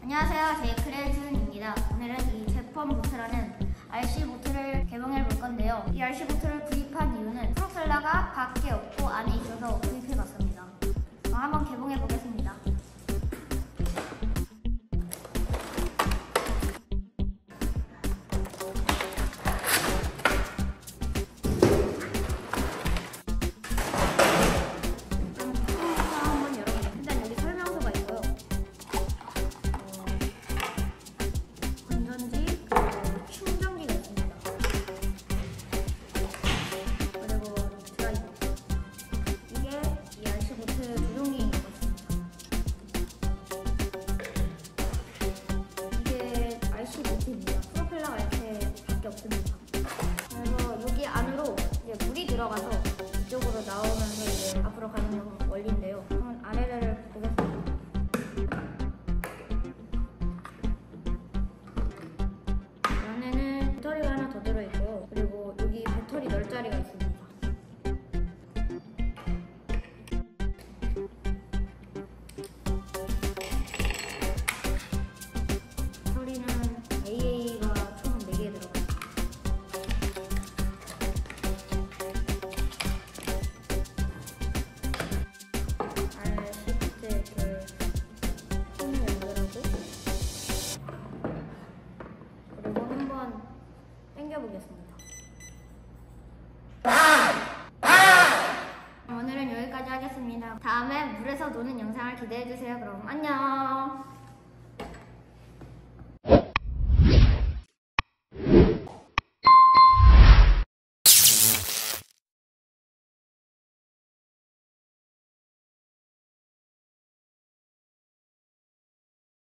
안녕하세요, 제이크레준입니다. 오늘은 이 제펌보트라는 RC 보트를 개봉해 볼 건데요. 이 RC 보트를 구입한 이유는 프로펠러가 밖에 없고 안에 있어서 구입해 봤습니다. 한번 개봉해 보겠습니다. 프로펠러가 이렇게 밖에 없습니다. 그래서 여기 안으로 이제 물이 들어가서 이쪽으로 나오면서 이제 앞으로 가는 원리인데요. 한번 아래를 보겠습니다. 안에는 배터리가 하나 더 들어있고요. 그리고 여기 배터리 넣을 자리가 있습니다. 당겨보겠습니다. 오늘은 여기까지 하겠습니다. 다음에 물에서 노는 영상을 기대해주세요. 그럼 안녕.